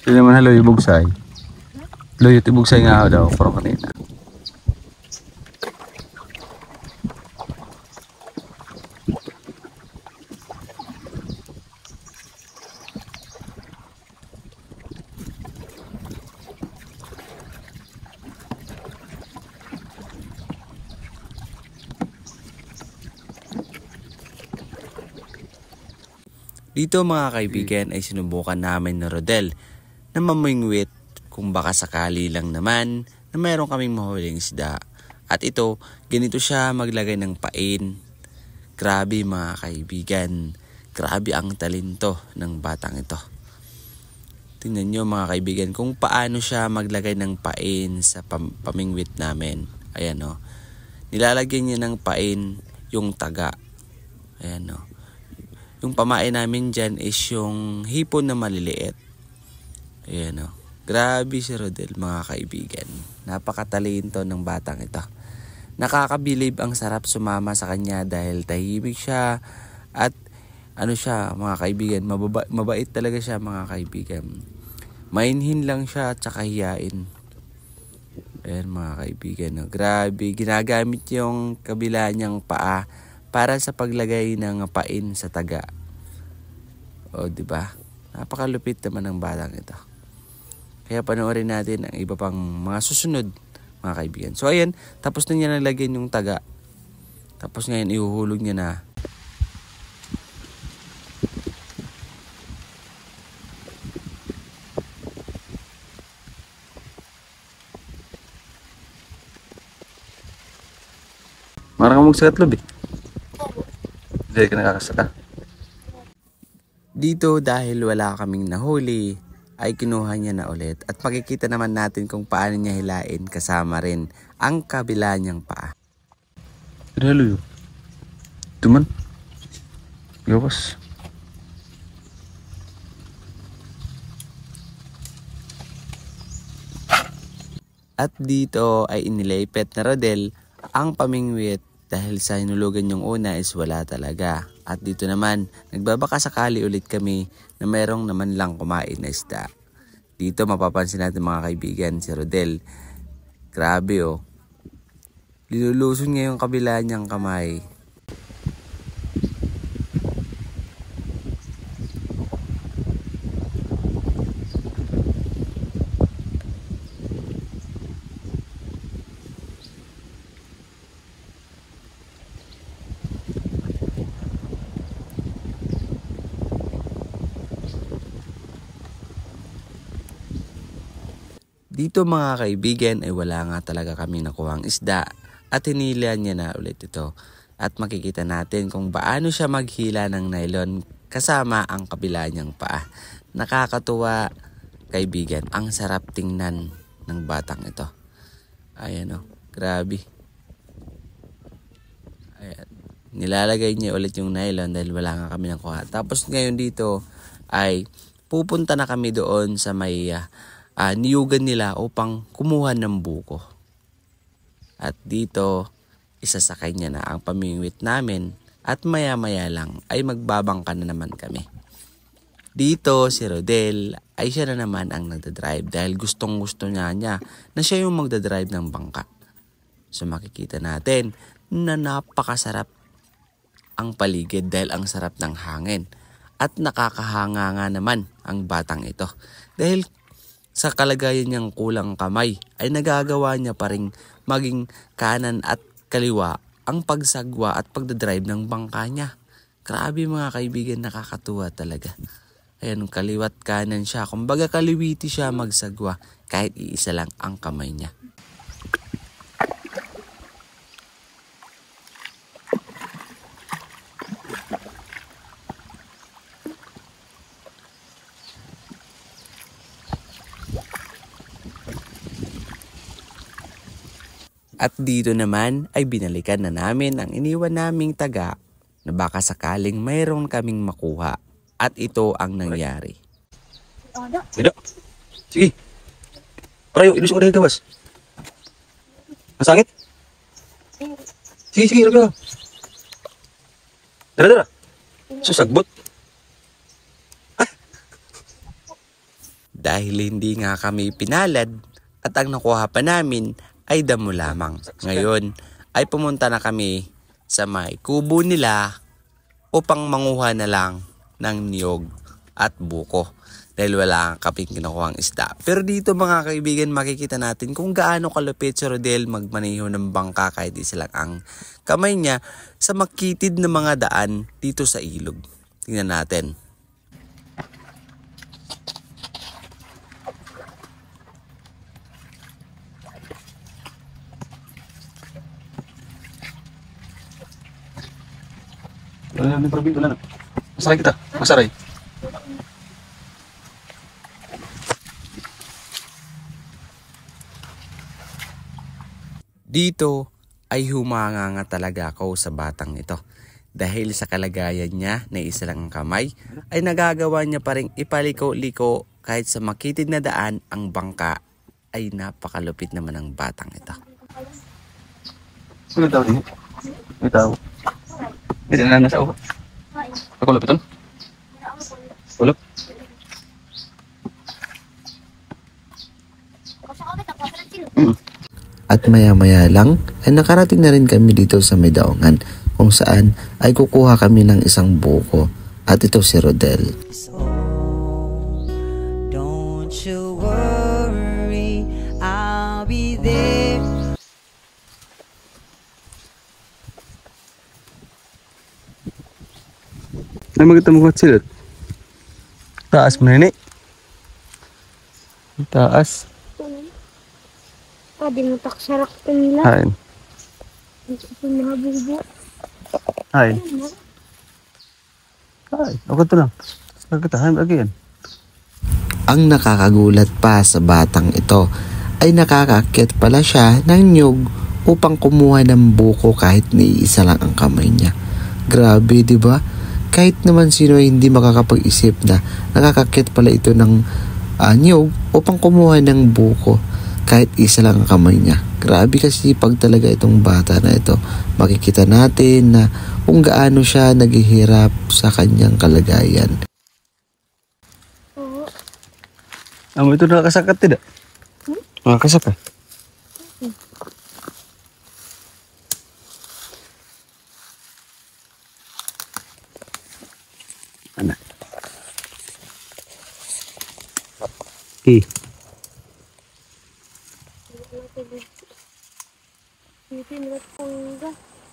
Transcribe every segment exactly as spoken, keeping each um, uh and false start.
Hindi naman halo yung bugsay. Halo yung bugsay nga daw, parang kanina. Dito mga kaibigan ay sinubukan namin ni Rodel na mamingwit kung baka sakali lang naman na mayroon kaming mahuling isda. At ito, ganito siya maglagay ng pain. Grabe mga kaibigan, grabe ang talento ng batang ito. Tingnan nyo mga kaibigan kung paano siya maglagay ng pain sa pam pamingwit namin. Ayan o, nilalagyan niya ng pain yung taga. Ayan o. Yung pamain namin dyan is yung hipon na maliliit. Ayan o. Grabe si Rodel mga kaibigan. Napakatalento ng batang ito. Nakakabilib ang sarap sumama sa kanya dahil tahimik siya. At ano siya mga kaibigan, mababa, mabait talaga siya mga kaibigan. Mainhin lang siya at saka hiyain. Ayan mga kaibigan. No? Grabe, ginagamit yung kabila niyang paa para sa paglagay ng pain sa taga. O, di ba? Napakalupit naman ng batang ito. Kaya panoorin natin ang iba pang mga susunod, mga kaibigan. So, ayan, tapos na niya nalagyan yung taga. Tapos ngayon, ihuhulog niya na. Marang ka magsagatlob eh. Hindi ka nakakasaka. Dito dahil wala kaming nahuli, ay kinuha niya na ulit. At makikita naman natin kung paano niya hilain kasama rin ang kabila niyang paa. Pero halo yun. Tuman. Gawas. At dito ay inilaypet na Rodel ang pamingwit dahil sa hinulugan yung una is wala talaga. At dito naman, nagbabaka sakali ulit kami na merong naman lang kumain na isda. Dito mapapansin natin mga kaibigan si Rodel. Grabe oh. Linuluson niya yung kabila niyang kamay. Dito mga kaibigan ay wala nga talaga kami nakuhang isda at hinila niya na ulit ito. At makikita natin kung paano siya maghila ng nylon kasama ang kabila niyang paa. Nakakatuwa kaibigan, ang sarap tingnan ng batang ito. Ayan o, grabe. Ayan. Nilalagay niya ulit yung nylon dahil wala nga kami nakuha. Tapos ngayon dito ay pupunta na kami doon sa may uh, Uh, niyugan nila upang kumuha ng buko. At dito, isasakay niya na ang pamingwit namin at maya maya lang ay magbabangka na naman kami. Dito si Rodel ay siya na naman ang nagdadrive dahil gustong gusto niya niya na siya yung magdadrive ng bangka. So makikita natin na napakasarap ang paligid dahil ang sarap ng hangin. At nakakahanga nga naman ang batang ito. Dahil sa kalagayan niyang kulang kamay ay nagagawa niya pa rin maging kanan at kaliwa ang pagsagwa at pagdadrive ng bangka niya. Grabe mga kaibigan, nakakatuwa talaga. Ayan, kaliwat kanan siya. Kumbaga kaliwiti siya magsagwa kahit iisa lang ang kamay niya. At dito naman ay binalikan na namin ang iniwan naming taga na baka sakaling mayroon kaming makuha. At ito ang nangyari. Tidak. Sige. Parayo, ilusok ka dahil gawas. Masakit? Sige, sige, raga. Dara, dara. Susagbot. dahil hindi nga kami pinalad at ang nakuha pa namin ay damo lamang. Ngayon ay pumunta na kami sa may kubo nila upang manguha na lang ng niyog at buko dahil wala kaming kinukuhang isda. Pero dito mga kaibigan, makikita natin kung gaano kalupit si Rodel magmaneho ng bangka kahit isa lang ang kamay niya sa makitid na mga daan dito sa ilog. Tingnan natin. Wala na, Probin, wala na. Masaray kita, masaray. Dito ay humanga nga talaga ako sa batang ito. Dahil sa kalagayan niya na isa lang ang kamay, ay nagagawa niya pa rin ipaliko-liko kahit sa makitid na daan ang bangka ay napakalupit naman ng batang ito. Sino tao din? May tao. Hindi na nasa ulo. Ako lapitan? Ulap? Mm. At maya-maya lang ay nakarating na rin kami dito sa may daungan kung saan ay kukuha kami ng isang buko at ito si Rodel. So, don't you worry, I'll be there. Ay maganda mo silot. Taas mo na, taas. Ah, di mo taksarak ito nila. Hain. Ito mga bubo. Hain. Hain. Okay to lang. Kita, hain again. Ang nakakagulat pa sa batang ito ay nakakakyat pala siya ng niyog upang kumuha ng buko kahit niisa lang ang kamay niya. Grabe, di ba? Kahit naman sino ay hindi makakapag-isip na nakakakyat pala ito ng uh, niyog upang kumuha ng buko kahit isa lang ang kamay niya. Grabe kasi pag talaga itong bata na ito. Makikita natin na kung gaano siya naghihirap sa kanyang kalagayan. Oo. Amo itu nakakasakat tidak? Hmm? Nakakasakat. Hmm. Anak. Eh. Hindi mo tangga.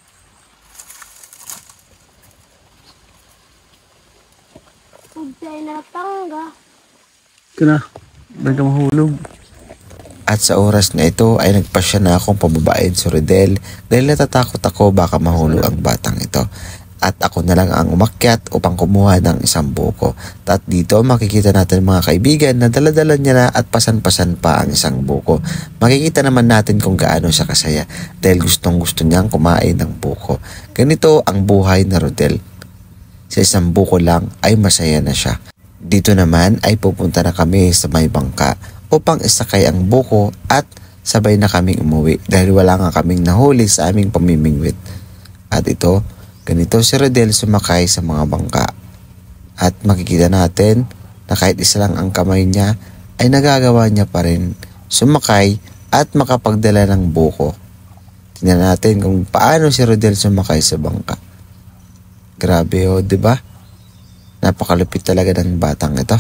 Huwag na tangga. Kena. Ba't ka mahulog? At sa oras na ito ay nagpasya na akong pababain si Rodel dahil natatakot ako baka mahulog ang batang ito. At ako na lang ang umakyat upang kumuha ng isang buko. At dito makikita natin mga kaibigan na daladala niya na at pasan-pasan pa ang isang buko. Makikita naman natin kung gaano siya kasaya dahil gustong gusto niyang kumain ng buko. Ganito ang buhay na Rodel. Sa isang buko lang ay masaya na siya. Dito naman ay pupunta na kami sa may bangka upang isakay ang buko at sabay na kaming umuwi dahil wala nga kaming nahuli sa aming pamimingwit. At ito, ganito si Rodel sumakay sa mga bangka. At makikita natin na kahit isa lang ang kamay niya ay nagagawa niya pa rin sumakay at makapagdala ng buko. Tingnan natin kung paano si Rodel sumakay sa bangka. Grabe o, di ba? Napakalupit talaga ng batang ito.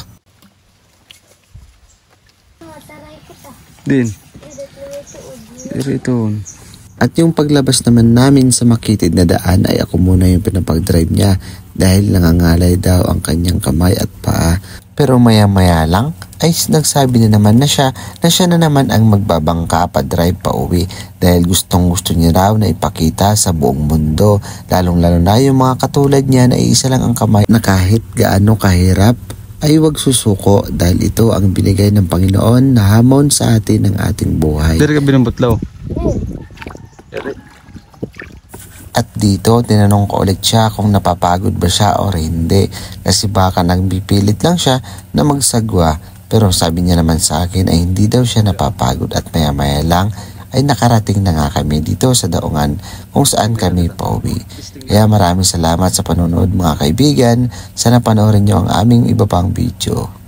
Mataray kita. Din. Dito Dito. At yung paglabas naman namin sa makitid na daan ay ako muna yung pinapag-drive niya dahil nangangalay daw ang kanyang kamay at paa. Pero maya-maya lang ay nagsabi na naman na siya na siya na naman ang magbabangka pa drive pa uwi dahil gustong gusto niya raw na ipakita sa buong mundo, lalong lalo na yung mga katulad niya na isa lang ang kamay na kahit gaano kahirap ay huwag susuko dahil ito ang binigay ng Panginoon na hamon sa atin ng ating buhay. Dari ka binambutlaw. At dito, tinanong ko ulit siya kung napapagod ba siya o hindi. Kasi baka nagbipilit lang siya na magsagwa. Pero sabi niya naman sa akin ay hindi daw siya napapagod at maya-maya lang ay nakarating na nga kami dito sa daungan kung saan kami pauwi. Kaya maraming salamat sa panonood mga kaibigan. Sana panoorin niyo ang aming iba pang video.